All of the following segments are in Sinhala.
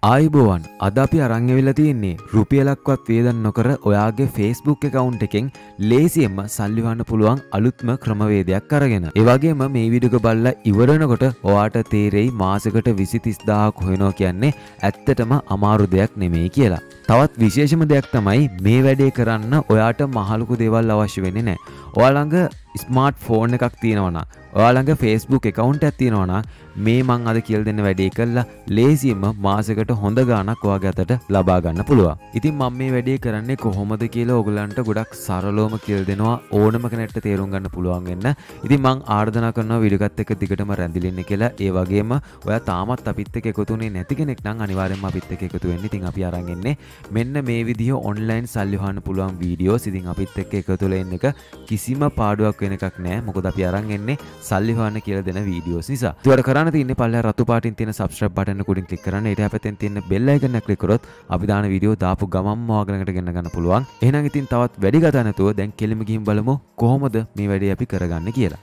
ආයිබෝවන් අද අපි අරන් ඇවිල්ලා තියෙන්නේ රුපියලක්වත් වේදන් නොකර ඔයාගේ Facebook account එකෙන් ලේසියෙන්ම සල්ලි හොයන්න පුළුවන් අලුත්ම ක්‍රමවේදයක් අරගෙන. ඒ වගේම මේ වීඩියෝ එක බලලා ඉවර වෙනකොට ඔයාට තේරෙයි මාසෙකට 20-30000ක් හොයනවා කියන්නේ ඇත්තටම අමාරු දෙයක් නෙමෙයි කියලා. තවත් විශේෂම දෙයක් තමයි මේ වැඩේ කරන්න ඔයාට මහලුකු දේවල් අවශ්‍ය වෙන්නේ නැහැ. ඔයා ළඟ ස්මාර්ට් ෆෝන් එකක් තියෙනවා නම් ඔයා ළඟ Facebook account එකක් තියෙනවා නම් මේ මං අද කියලා දෙන්න වැඩේ කරලා ලේසියෙන්ම මාසෙකට හොඳ ගාණක් ඔයාගේ අතට ලබා ගන්න පුළුවන්. ඉතින් මම මේ වැඩේ කරන්නේ කොහොමද කියලා ඔයගලන්ට ගොඩක් සරලවම කියලා දෙනවා ඕනම කෙනෙක්ට තේරුම් ගන්න පුළුවන් වෙන්න. ඉතින් මං ආරාධනා කරනවා වීඩියෝ එකත් එක්ක දිගටම රැඳිලා ඉන්න කියලා. ඒ වගේම ඔයා තාමත් අපිත් එක්ක එකතු වෙන්නේ නැති කෙනෙක් නම් අනිවාර්යෙන්ම අපිත් එක්ක එකතු වෙන්න. ඉතින් අපි අරන් එන්නේ මෙන්න මේ විදිහ ඔන්ලයින් සල්ලි හොයන්න පුළුවන් වීඩියෝස්. ඉතින් අපිත් එක්ක එකතු වෙලා ඉන්න එක කිසිම පාඩුවක් වෙන එකක් නෑ. මොකද අපි අරන් එන්නේ සල්ලි හොයන්න කියලා දෙන වීඩියෝස් නිසා. ඒකට කරන්න තියෙන්නේ පල්ලෙහා රතු පාටින් තියෙන subscribe button එක උඩින් click කරන්න. ඊට පැත්තෙන් තියෙන bell icon එක click කරොත් අපි දාන වීඩියෝ දාපු ගමන්ම ඔයාලා ළඟට ගෙන්න ගන්න පුළුවන්. එහෙනම් ඉතින් තවත් වැඩි කතා නැතුව දැන් කෙලිම ගිහින් බලමු කොහොමද මේ වැඩේ අපි කරගන්නේ කියලා.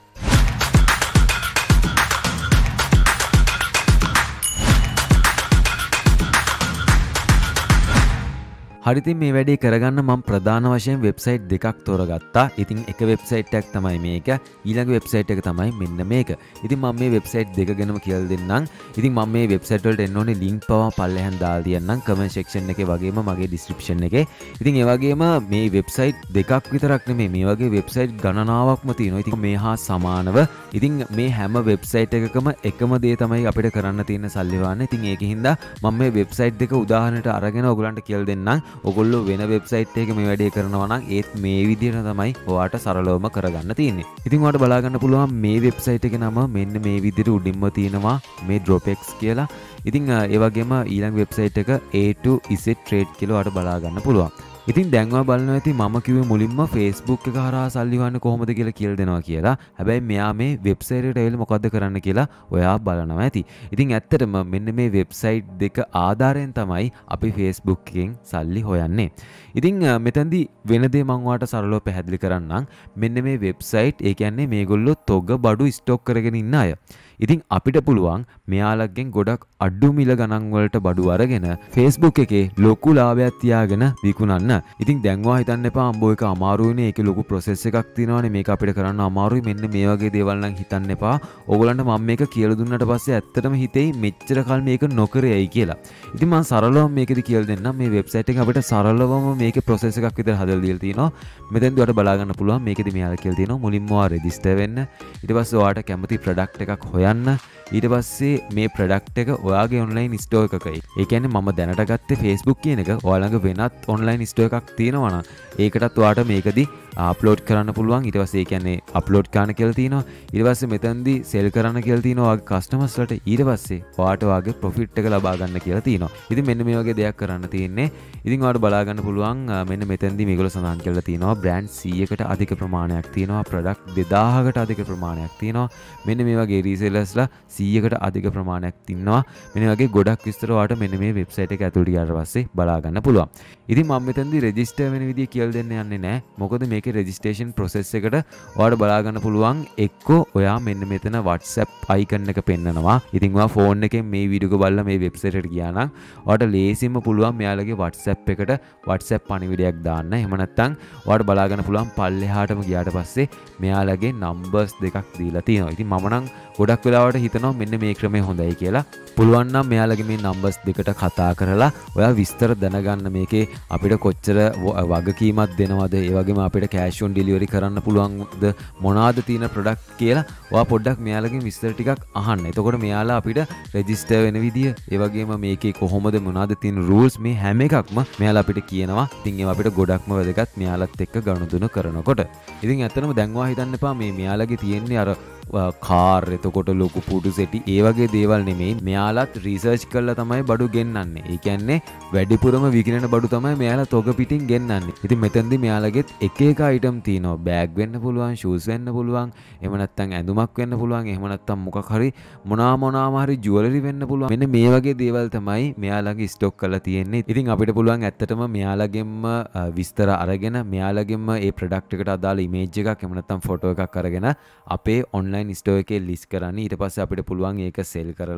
හරිතින් මේ වැඩේ කරගන්න මම ප්‍රධාන වශයෙන් වෙබ්සයිට් දෙකක් තෝරගත්තා. ඉතින් එක වෙබ්සයිට් එකක් තමයි මේක. ඊළඟ වෙබ්සයිට් එක තමයි මෙන්න මේක. ඉතින් මම මේ වෙබ්සයිට් දෙක ගැනම කියලා දෙන්නම්. ඉතින් මම මේ වෙබ්සයිට් වලට එන්න ඕනේ link පවා පල්ලෙහාන් දාලා තියන්නම් comment section එකේ වගේම මගේ description එකේ. ඉතින් ඒ වගේම මේ වෙබ්සයිට් දෙකක් විතරක් නෙමෙයි මේ වගේ වෙබ්සයිට් ගණනාවක්ම තියෙනවා. ඉතින් මේ හා සමානව ඉතින් මේ හැම වෙබ්සයිට් එකකම එකම දේ තමයි අපිට කරන්න තියෙන සල්ලි හොයන්න. ඉතින් ඒකින්ද මම මේ වෙබ්සයිට් දෙක උදාහරණයට අරගෙන ඔයගලන්ට කියලා දෙන්නම්. ඔගොල්ලෝ වෙන වෙබ්සයිට් එකක මේ වැඩේ කරනවා නම් ඒත් මේ විදිහට තමයි ඔයාට සරලවම කරගන්න තියෙන්නේ. ඉතින් ඔයාලට බලා ගන්න පුළුවන් මේ වෙබ්සයිට් එකේ නම මෙන්න මේ විදිහට උඩින්ම තියෙනවා මේ Dropex කියලා. ඉතින් ඒ වගේම ඊළඟ වෙබ්සයිට් එක A2Z Trade කියලා ඔයාලට බලා ගන්න පුළුවන්. ඉතින් දැන් ඔයා බලනවා ඇති මම කිව්වේ මුලින්ම Facebook එක හරහා සල්ලි හොයන්න කොහොමද කියලා දෙනවා කියලා. හැබැයි මෙයා මේ වෙබ්සයිට් එකට ඇවිල්ලා මොකද්ද කරන්න කියලා ඔයා බලනවා ඇති. ඉතින් ඇත්තටම මෙන්න මේ වෙබ්සයිට් දෙක ආධාරයෙන් තමයි අපි Facebook එකෙන් සල්ලි හොයන්නේ. ඉතින් මෙතනදී වෙන දේ මම ඔයාලට සරලව පැහැදිලි කරන්නම්. මෙන්න මේ වෙබ්සයිට් ඒ කියන්නේ මේගොල්ලෝ තොග බඩු ස්ටොක් කරගෙන ඉන්න අය. ඉතින් අපිට පුළුවන් මෙයාලගෙන් ගොඩක් අඩු මිල ගණන් වලට බඩු අරගෙන Facebook එකේ ලොකු ලාභයක් තියාගෙන විකුණන්න. ඉතින් දැන් ඔයා හිතන්න එපා අම්බෝ එක අමාරුයිනේ ඒකේ ලොකු process එකක් තියෙනවානේ මේක අපිට කරන්න අමාරුයි මෙන්න මේ වගේ දේවල් නම් හිතන්න එපා. ඕගොල්ලන්ට මම මේක කියලා දුන්නාට පස්සේ ඇත්තටම හිතෙයි මෙච්චර කල් මේක නොකරේයි කියලා. ඉතින් මම සරලවම මේකෙදි කියලා දෙන්නම් මේ වෙබ්සයිට් එක අපිට සරලවම මේකේ process එකක් විතර හදලා දීලා තියෙනවා. මෙතෙන්දී ඔයාලට බලා ගන්න පුළුවන් මේකෙදි මෙයාලා කියලා තියෙනවා මුලින්ම ඔයා register වෙන්න. ඊට පස්සේ ඔයාට කැමති product එකක් හොයන්න. ඊට පස්සේ මේ ප්‍රොඩක්ට් එක ඔයාගේ ඔන්ලයින් ස්ටෝර් එකක. ඒ කියන්නේ මම දැනට ගත්තේ Facebook කියන එක. ඔයා ළඟ වෙනත් ඔන්ලයින් ස්ටෝර් එකක් තියෙනවා නම් ඒකටත් ඔයාට මේකදී අප්ලෝඩ් කරන්න පුළුවන්. ඊට පස්සේ ඒ කියන්නේ අප්ලෝඩ් කරන්න කියලා තියෙනවා. ඊට පස්සේ මෙතනදී සෙල් කරන්න කියලා තියෙනවා ඔයාගේ කස්ටමර්ස් වලට. ඊට පස්සේ ඔයාට ඔයාගේ ප්‍රොෆිට් එක ලබා ගන්න කියලා තියෙනවා. ඉතින් මෙන්න මේ වගේ දෙයක් කරන්න තියෙන්නේ. ඉතින් ඔයාට බලා ගන්න පුළුවන් මෙන්න මෙතනදී මේගොල්ලෝ සඳහන් කරලා තියෙනවා බ්‍රෑන්ඩ් 100කට අධික ප්‍රමාණයක් තියෙනවා. ප්‍රොඩක්ට් 2000කට අධික ප්‍රමාණයක් තියෙනවා. මෙන්න මේ වගේ රීසෙලර්ස්ලා 100කට අධික ප්‍රමාණයක් ඉන්නවා. මෙන්න වගේ ගොඩක් විස්තර ඔයාට මෙන්න මේ වෙබ්සයිට් එක ඇතුළට ගියාට පස්සේ බලා ගන්න පුළුවන්. ඉතින් මම මෙතනදී රෙජිස්ටර් වෙන විදිය කියලා දෙන්න යන්නේ නැහැ. මොකද මේකේ රෙජිස්ට්‍රේෂන් process එකට ඔයාලට බලා ගන්න පුළුවන් එක්කෝ ඔයා මෙන්න මෙතන WhatsApp icon එක පෙන්නනවා. ඉතින් ඔයා ෆෝන් එකෙන් මේ වීඩියෝ එක බලලා මේ වෙබ්සයිට් එකට ගියා නම් ඔයාට ලේසියෙන්ම පුළුවන් මෙයාලගේ WhatsApp එකට WhatsApp පණිවිඩයක් දාන්න. එහෙම නැත්නම් ඔයාට බලා ගන්න පුළුවන් පල්ලෙහාටම ගියාට පස්සේ මෙයාලගේ numbers දෙකක් දීලා තියෙනවා. ඉතින් මම නම් ගොඩක් වෙලාවට හිතනවා මෙන්න මේ ක්‍රමය හොඳයි කියලා. පුළුවන් නම් මෙයාලගේ මේ numbers දෙකට කතා කරලා ඔයා විස්තර දැනගන්න මේකේ අපිට කොච්චර වගකීමක් දෙනවද ඒ වගේම අපිට cash on delivery කරන්න පුළුවන්ද මොනවාද තියෙන product කියලා ඔයා පොඩ්ඩක් මෙයාලගෙන් විස්තර ටිකක් අහන්න. එතකොට මෙයාලා අපිට register වෙන විදිය ඒ වගේම මේකේ කොහොමද මොනවාද තියෙන rules මේ හැම එකක්ම මෙයාලා අපිට කියනවා. ඉතින් ඒවා අපිට ගොඩක්ම වැදගත් මෙයාලත් එක්ක ගනුදෙනු කරනකොට. ඉතින් ඇත්තටම දැන් ඔයා හිතන්න එපා මේ මෙයාලගේ තියෙන්නේ අර කාර් එතකොට ලොකු පුටු සෙටි ඒ වගේ දේවල් නෙමෙයි. මෙයාලත් රිසර්ච් කරලා තමයි බඩු ගෙන්නන්නේ. ඒ කියන්නේ වැඩිපුරම විකිනෙන බඩු තමයි මෙයාලා තොග පිටින් ගෙන්නන්නේ. ඉතින් මෙතෙන්දී මෙයාලගෙත් එක එක අයිටම් තියෙනවා. බෑග් වෙන්න පුළුවන්, ෂූස් වෙන්න පුළුවන්, එහෙම නැත්නම් ඇඳුමක් වෙන්න පුළුවන්, එහෙම නැත්නම් මොකක් හරි මොනවාම හරි ජුවලරි වෙන්න පුළුවන්. මෙන්න මේ වගේ දේවල් තමයි මෙයාලගේ ස්ටොක් කරලා තියෙන්නේ. ඉතින් අපිට පුළුවන් ඇත්තටම මෙයාලගෙන්ම විස්තර අරගෙන මෙයාලගෙන්ම ඒ ප්‍රොඩක්ට් එකට අදාළ ඉමේජ් එකක් එහෙම නැත්නම් ෆොටෝ එකක් අරගෙන අපේ ඔන්ලයින් ස්ටෝර් එකේ ලිස්ට් කරන්න. ඊට පස්සේ අපිට පුළුවන් ඒක සෙල් කරලා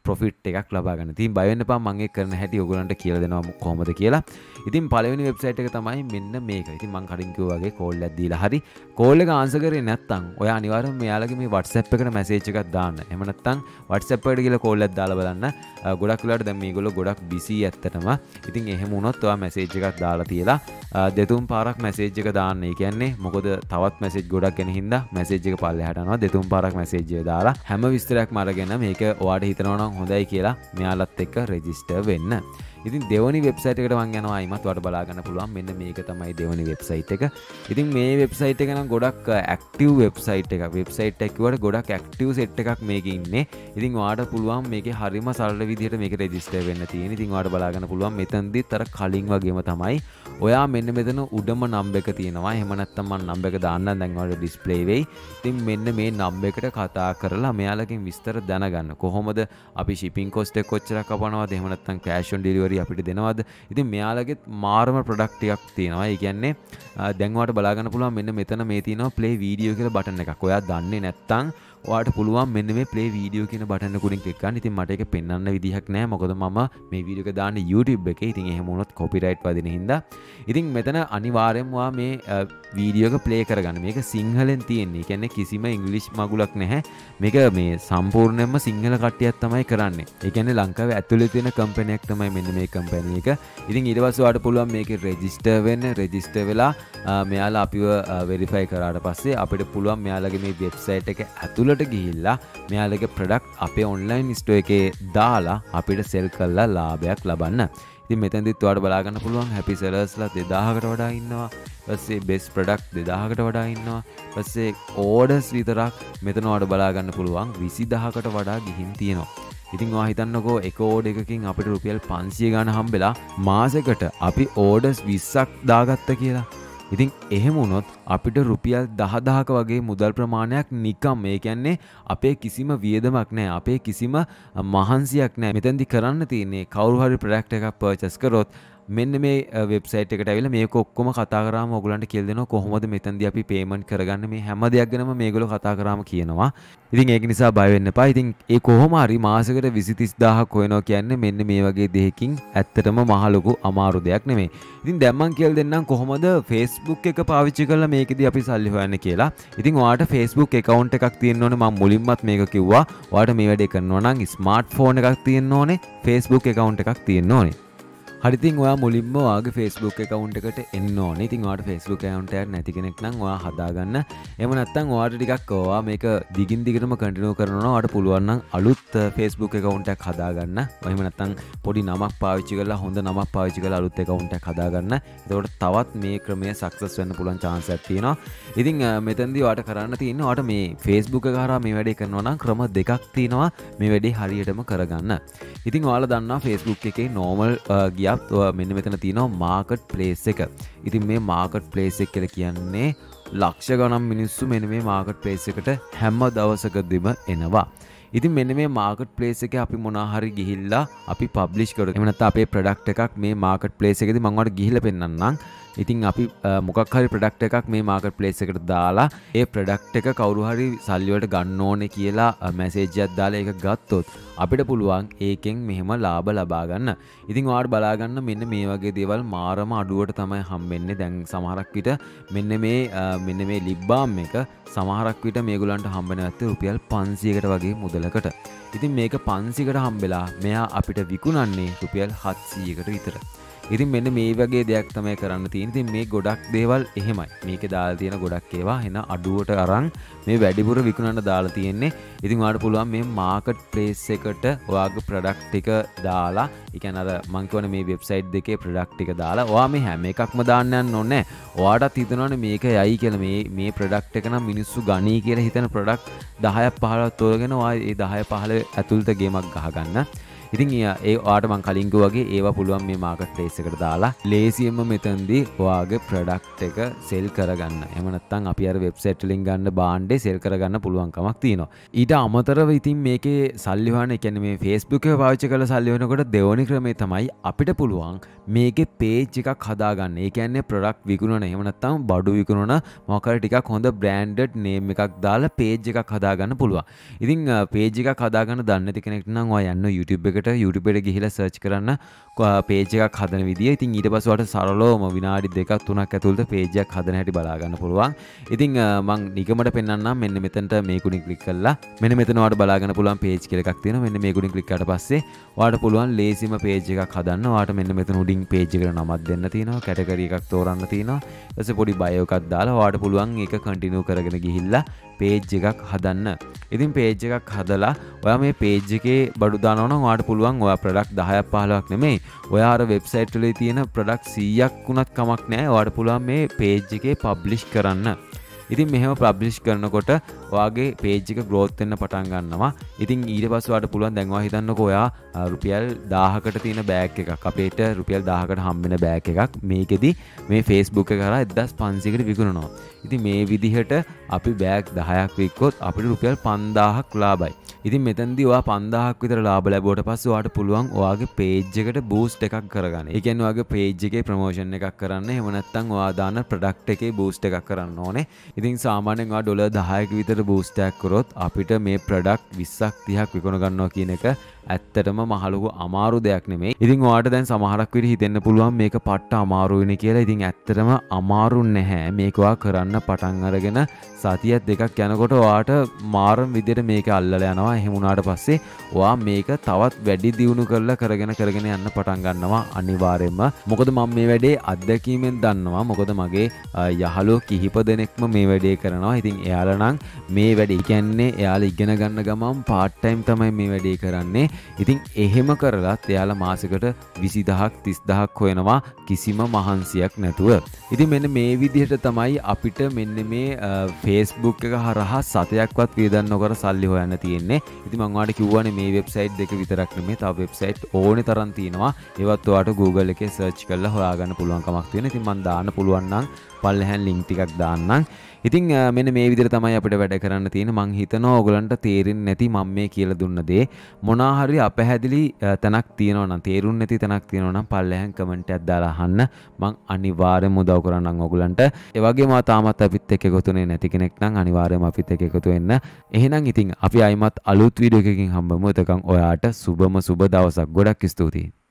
ප්‍රොෆිට් එකක් ලබා ගන්න. ඉතින් බය වෙන්න එපා මම ඒක කරන හැටි ඔයගොල්ලන්ට කියලා දෙනවා කොහොමද කියලා. ඉතින් පළවෙනි වෙබ්සයිට් එක තමයි මෙන්න මේක. ඉතින් මම කලින් කිව්වා වගේ කෝල් එකක් දීලා හරි කෝල් එක ආන්සර් කරේ නැත්නම් ඔයා අනිවාර්යයෙන්ම මෙයාලගේ මේ WhatsApp එකට මැසේජ් එකක් දාන්න. එහෙම නැත්නම් WhatsApp එකට ගිහලා කෝල් එකක් දාලා බලන්න. ගොඩක් වෙලාවට දැන් මේගොල්ලෝ ගොඩක් බිසි ඇත්තටම. ඉතින් එහෙම වුණොත් ඔයා මැසේජ් එකක් දාලා තියලා දෙතුන් පාරක් මැසේජ් එක දාන්න. ඒ කියන්නේ මොකද තවත් මැසේජ් ගොඩක් එන හින්දා මැසේජ් එක පල්ලෙහාට යනවා. දෙතුන් පාරක් මැසේජ් එක දාලා හැම විස්තරයක්ම අරගෙන මේක ඔයාට හිතනවා නම් හොඳයි කියලා මෙයාලත් එක්ක රෙජිස්ටර් වෙන්න. ඉතින් දෙවනි වෙබ්සයිට් එකට මම යනවා අයිමත් ඔයාලට බලා ගන්න පුළුවන්. මෙන්න මේක තමයි දෙවනි වෙබ්සයිට් එක. ඉතින් මේ වෙබ්සයිට් එක නම් ගොඩක් ඇක්ටිව් වෙබ්සයිට් එකක්. වෙබ්සයිට් එක කිව්වට ගොඩක් ඇක්ටිව් සෙට් එකක් මේකේ ඉන්නේ. ඉතින් ඔයාලට පුළුවන් මේකේ හරිම සරල විදිහට මේක රෙජිස්ටර් වෙන්න තියෙන. ඉතින් ඔයාලට බලා ගන්න පුළුවන් මෙතනදිත් අර කලින් වගේම තමයි. ඔයා මෙන්න මෙතන උඩම නම්බර් එක තියෙනවා. එහෙම නැත්නම් මම නම්බර් එක දාන්නම් දැන් ඔයාලට ඩිස්ප්ලේ වෙයි. ඉතින් මෙන්න මේ නම්බර් එකට කතා කරලා මෙයාලගෙන් විස්තර දැනගන්න. කොහොමද අපි shipping cost එක කොච්චරක් කපනවද? එහෙම නැත්නම් cash on delivery අපිට දෙනවද? ඉතින් මෙයාලගෙත් මාරම ප්‍රොඩක්ට් ටිකක් තියෙනවා. ඒ කියන්නේ දැන් ඔයාලට බලා ගන්න පුළුවන් මෙන්න මෙතන මේ තියෙනවා play video කියලා බටන් එකක්. ඔයා දන්නේ නැත්නම් ඔයාට පුළුවන් මෙන්න මේ play video කියන බටන් එක උඩින් ක්ලික් කරන්න. ඉතින් මට ඒක පෙන්වන්න විදිහක් නැහැ. මොකද මම මේ වීඩියෝ එක දාන්නේ YouTube එකේ. ඉතින් එහෙම වුණොත් copyright වදින හින්දා. ඉතින් මෙතන අනිවාර්යෙන්ම ඔයා මේ වීඩියෝ එක play කරගන්න. මේක සිංහලෙන් තියෙන්නේ. ඒ කියන්නේ කිසිම ඉංග්‍රීසි මගුලක් නැහැ. මේක මේ සම්පූර්ණයෙන්ම සිංහල කට්ටියක් තමයි කරන්නේ. ඒ කියන්නේ ලංකාවේ ඇතුළේ තියෙන කම්පැනි එකක් තමයි මෙන්න මේ කම්පැනි එක. ඉතින් ඊට පස්සේ ඔයාට පුළුවන් මේකේ රෙජිස්ටර් වෙන්න. රෙජිස්ටර් වෙලා මෙයාලා අපිව වෙරිෆයි කරාට පස්සේ අපිට පුළුවන් මෙයාලගේ මේ වෙබ්සයිට් එක ඇතුළට ගිහිල්ලා මෙයාලගේ ප්‍රොඩක්ට් අපේ ඔන්ලයින් ස්ටෝර් එකේ දාලා අපිට සෙල් කරලා ලාභයක් ලබන්න. ඉතින් මෙතනදිත් ඔයාලට බලා ගන්න පුළුවන් හැපි සෙලර්ස්ලා 2000කට වඩා ඉන්නවා. ඊපස්සේ බෙස්ට් ප්‍රොඩක්ට් 2000කට වඩා ඉන්නවා. ඊපස්සේ ඕඩර්ස් විතරක් මෙතන ඔයාලට බලා ගන්න පුළුවන් 20000කට වඩා ගිහින් තියෙනවා. ඉතින් ඔයා හිතන්නකෝ එක ඕඩර් එකකින් අපිට රුපියල් 500 ගාන හම්බෙලා මාසෙකට අපි ඕඩර්ස් 20ක් දාගත්ත කියලා. ඉතින් එහෙම වුණොත් අපිට රුපියල් 10000ක වගේ මුදල් ප්‍රමාණයක් නිකම් ඒ කියන්නේ අපේ කිසිම වියදමක් නැහැ. අපේ කිසිම මහන්සියක් නැහැ. මෙතෙන්දි කරන්න තියෙන්නේ කවුරු හරි ප්‍රොඩක්ට් එකක් පර්චේස් කරොත් මෙන්න මේ වෙබ්සයිට් එකට ඇවිල්ලා මේක ඔක්කොම කතා කරාම ඔයගලන්ට කියලා දෙනවා කොහොමද මෙතනදී අපි පේමන්ට් කරගන්නේ මේ හැම දෙයක් ගැනම මේගොල්ලෝ කතා කරාම කියනවා. ඉතින් ඒක නිසා බය වෙන්න එපා. ඉතින් ඒ කොහොම හරි මාසෙකට 20000ක් හොයනවා කියන්නේ මෙන්න මේ වගේ දෙයකින් ඇත්තටම මහ ලොකු අමාරු දෙයක් නෙමෙයි. ඉතින් දැන් මම කියලා දෙන්නම් කොහොමද Facebook එක පාවිච්චි කරලා මේකෙදී අපි සල්ලි හොයන්නේ කියලා. ඉතින් ඔයාට Facebook account එකක් තියෙන්න ඕනේ. මම මුලින්මත් මේක කිව්වා. ඔයාට මේ වැඩේ කරනවා නම් ස්මාර්ට්ෆෝන් එකක් තියෙන්න ඕනේ. Facebook account එකක් තියෙන්න ඕනේ. හරි ඉතින් ඔයා මුලින්ම ඔයාගේ Facebook account එකට එන්න ඕනේ. ඉතින් ඔයාට Facebook account එකක් නැති කෙනෙක් නම් ඔයා හදාගන්න. එහෙම නැත්නම් ඔයාට ටිකක් ඔයා මේක දිගින් දිගටම කන්ටිනියු කරනවා නම් ඔයාට පුළුවන් නම් අලුත් Facebook account එකක් හදාගන්න. එහෙම නැත්නම් පොඩි නමක් පාවිච්චි කරලා හොඳ නමක් පාවිච්චි කරලා අලුත් account එකක් හදාගන්න. එතකොට තවත් මේ ක්‍රමය සක්සස් වෙන්න පුළුවන් chance එකක් තියෙනවා. ඉතින් මෙතනදී ඔයාට කරන්න තියෙන්නේ ඔයාට මේ Facebook එක හරහා මේ වැඩේ කරනවා නම් ක්‍රම දෙකක් තියෙනවා මේ වැඩේ හරියටම කරගන්න. ඉතින් ඔයාලා දන්නවා Facebook එකේ normal මෙන්න මෙතන තියෙනවා මාකට් ප්ලේස් එක. ඉතින් මේ මාකට් ප්ලේස් එක කියලා කියන්නේ ලක්ෂ ගණන් මිනිස්සු මෙන්න මේ මාකට් ප්ලේස් එකට හැම දවසකදීම එනවා. ඉතින් මෙන්න මේ මාකට් ප්ලේස් එකේ අපි මොනවා හරි ගිහිල්ලා අපි පබ්ලිෂ් කරොත් එහෙම නැත්නම් අපේ ප්‍රොඩක්ට් එකක් මේ මාකට් ප්ලේස් එකේදී මම ඔයාලට ගිහිල්ලා පෙන්නන්නම්. ඉතින් අපි මොකක් හරි ප්‍රොඩක්ට් එකක් මේ මාකට් ප්ලේස් එකට දාලා ඒ ප්‍රොඩක්ට් එක කවුරු හරි සල්ලි වලට ගන්න ඕනේ කියලා මැසේජ් එකක් දාලා ඒක ගත්තොත් අපිට පුළුවන් ඒකෙන් මෙහෙම ලාභ ලබා ගන්න. ඉතින් ඔයාලා බලා ගන්න මෙන්න මේ වගේ දේවල් මාරම අඩුවට තමයි හම්බෙන්නේ. දැන් සමහරක් විට මෙන්න මේ ලිප් බාම් එක සමහරක් විට මේගොල්ලන්ට හම්බෙන ඇත්තේ රුපියල් 500කට වගේ මුදලකට. ඉතින් මේක 500කට හම්බෙලා මෙයා අපිට විකුණන්නේ රුපියල් 700කට විතර. ඉතින් මෙන්න මේ වගේ දෙයක් තමයි කරන්න තියෙන්නේ. ඉතින් මේ ගොඩක් දේවල් එහෙමයි. මේකේ දාලා තියෙන ගොඩක් ඒවා එන අඩුවට අරන් මේ වැඩිපුර විකුණන්න දාලා තියෙන්නේ. ඉතින් ඔයාලට පුළුවන් මේ මාකට් ප්ලේස් එකට ඔයාගේ ප්‍රොඩක්ට් ටික දාලා, ඒ කියන්නේ අර මම කියවනේ මේ වෙබ්සයිට් දෙකේ ප්‍රොඩක්ට් ටික දාලා ඔයා මේ හැම එකක්ම දාන්න යන්න ඕනේ. ඔයාටත් හිතනවනේ මේක යයි කියලා මේ ප්‍රොඩක්ට් එක නම් මිනිස්සු ගනී කියලා හිතන ප්‍රොඩක්ට් 10ක් 15ක් තෝරගෙන ඔයා ඒ 10 15 ඇතුළත ගේමක් ගහගන්න. ඉතින් ඒ ඔයාට මං කලින් කිව්වා වගේ ඒවා පුළුවන් මේ මාකට් ප්ලේස් එකට දාලා ලේසියෙන්ම මෙතනදී ඔයාගේ ප්‍රොඩක්ට් එක සෙල් කරගන්න. එහෙම නැත්නම් අපි අර වෙබ්සයිට් වලින් ගන්න භාණ්ඩේ සෙල් කරගන්න පුළුවන් කමක් තියෙනවා. ඊට අමතරව ඉතින් මේකේ සල්ලි හොයන, ඒ කියන්නේ මේ Facebook එක පාවිච්චි කරලා සල්ලි හොයනකොට දෙවෙනි ක්‍රමය තමයි අපිට පුළුවන් මේකේ පේජ් එකක් හදාගන්න. ඒ කියන්නේ ප්‍රොඩක්ට් විකුණන, එහෙම නැත්නම් බඩු විකුණන මොකක් හරි ටිකක් හොඳ බ්‍රෑන්ඩඩ් නේම් එකක් දාලා පේජ් එකක් හදාගන්න පුළුවන්. ඉතින් පේජ් එකක් හදාගන්න දන්නේ නැති කෙනෙක්ට නම් ඔයා යන්න YouTube එකට ගිහිල්ලා සර්ච් කරන්න පේජ් එකක් හදන විදිය. ඉතින් ඊට පස්සේ ඔයාලට සරලවම විනාඩි 2ක් 3ක් ඇතුළත පේජ් එකක් හදන හැටි බලා ගන්න පුළුවන්. ඉතින් මම නිකමට පෙන්නන්නම්. මෙන්න මෙතනට මේකුණින් ක්ලික් කරලා මෙන්න මෙතන ඔයාලට බලා ගන්න පුළුවන් පේජ් කියලා එකක් තියෙනවා. මෙන්න මේකුණින් ක්ලික් කරාට පස්සේ ඔයාලට පුළුවන් ලේසිම පේජ් එකක් හදන්න. ඔයාලට මෙන්න මෙතන උඩින් පේජ් එකට නමක් දෙන්න තියෙනවා. කැටගරි එකක් තෝරන්න තියෙනවා. ඊට පස්සේ පොඩි බයෝ එකක් දාලා ඔයාලට පුළුවන් ඒක කන්ටිනියු කරගෙන ගිහිල්ලා පේජ් එකක් හදන්න. ඉතින් පේජ් එකක් හදලා ඔයා මේ පේජ් එකේ බඩු දානවා නම් ඔයාට පුළුවන් ඔයා ප්‍රොඩක්ට් 10ක් 15ක් නෙමෙයි ඔයා අර වෙබ්සයිට් වල තියෙන ප්‍රොඩක්ට් 100ක් වුණත් කමක් නැහැ. ඔයාට පුළුවන් මේ පේජ් එකේ පබ්ලිෂ් කරන්න. ඉතින් මෙහෙම පබ්ලිෂ් කරනකොට ඔයාගේ පේජ් එක growth වෙන්න පටන් ගන්නවා. ඉතින් ඊට පස්සේ ඔයාට පුළුවන් දැන් ඔයා හිතන්නකෝ ඔයා රුපියල් 1000කට තියෙන බෑග් එකක් අපේට රුපියල් 1000කට හම්බෙන බෑග් එකක් මේකෙදි මේ Facebook එක කරා 1500කට විකුණනවා. ඉතින් මේ විදිහට අපි බෑග් 10ක් වික්කොත් අපිට රුපියල් 5000ක් ලාභයි. ඉතින් මෙතනදී ඔයා 5000ක් විතර ලාභ ලැබුවට පස්සේ ඔයාට පුළුවන් ඔයාගේ පේජ් එකට බූස්ට් එකක් කරගන්න. ඒ කියන්නේ ඔයාගේ පේජ් එකේ ප්‍රොමෝෂන් එකක් කරන්න. එහෙම නැත්නම් ඔයා දාන ප්‍රොඩක්ට් එකේ බූස්ට් එකක් කරන්න ඕනේ. ඉතින් සාමාන්‍යයෙන් ඔයා ඩොලර් 10ක විතර බූස්ට් එකක් කරොත් අපිට මේ ප්‍රොඩක්ට් 20ක් 30ක් විකුණ ගන්නවා කියන එක ඇත්තටම මහලුකු අමාරු දෙයක් නෙමෙයි. ඉතින් ඔයාට දැන් සමහරක් විදිහ හිතෙන්න පුළුවන් මේක පට්ට අමාරුයිනේ කියලා. ඉතින් ඇත්තටම අමාරු නැහැ. මේක ඔයා කරන්න පටන් අරගෙන සතියක් දෙකක් යනකොට ඔයාට මාරම් විදිහට මේක අල්ලලා යනවා. එහෙම වුණාට පස්සේ ඔයා මේක තවත් වැඩි දියුණු කරලා කරගෙන යන්න පටන් ගන්නවා අනිවාර්යයෙන්ම. මොකද මම මේ වැඩේ අත්දැකීමෙන් දන්නවා. මොකද මගේ යහළුවෝ කිහිප දෙනෙක්ම මේ වැඩේ කරනවා. ඉතින් එයාලා නම් මේ වැඩේ කියන්නේ එයාලා ඉගෙන ගන්න ගමන් part time තමයි මේ වැඩේ කරන්නේ. ඉතින් එහෙම කරලත් එයාලා මාසෙකට 20000ක් 30000ක් හොයනවා කිසිම මහන්සියක් නැතුව. ඉතින් මෙන්න මේ විදිහට තමයි අපිට මෙන්න මේ Facebook එක හරහා සතයක්වත් වියදම් නොකර සල්ලි හොයන්න තියෙන්නේ. ඉතින් මම ඔයාලට කිව්වනේ මේ වෙබ්සයිට් දෙක විතරක් නෙමෙයි තව වෙබ්සයිට් ඕනේ තරම් තියෙනවා. ඒවත් ඔයාලට Google එකේ සර්ච් කරලා හොයාගන්න පුළුවන් කමක් තියෙනවා. ඉතින් මම දාන්න පුළුවන් නම් පල්ලෙහාන් link ටිකක් දාන්නම්. ඉතින් මෙන්න මේ විදිහට තමයි අපිට වැඩ කරන්න තියෙන්නේ. මං හිතනවා ඔයගලන්ට තේරෙන්නේ නැති මම මේ කියලා දුන්න දේ මොනවා හරි අපැහැදිලි තැනක් තියෙනවා නම් තේරුන්නේ නැති තැනක් තියෙනවා නම් පල්ලෙහාන් කමෙන්ට් එකක් දාලා අහන්න. මං අනිවාර්යෙන්ම උදව් කරන්නම් ඔයගලන්ට. ඒ වගේම තාමත් අපිත් එක්ක එකතුනේ නැති කෙනෙක් නම් අනිවාර්යෙන්ම අපිත් එක්ක එකතු වෙන්න. එහෙනම් ඉතින් අපි ආයිමත් අලුත් වීඩියෝ එකකින් හම්බෙමු. එතකන් ඔයාට සුබම සුබ දවසක්. ගොඩක් ස්තුතියි.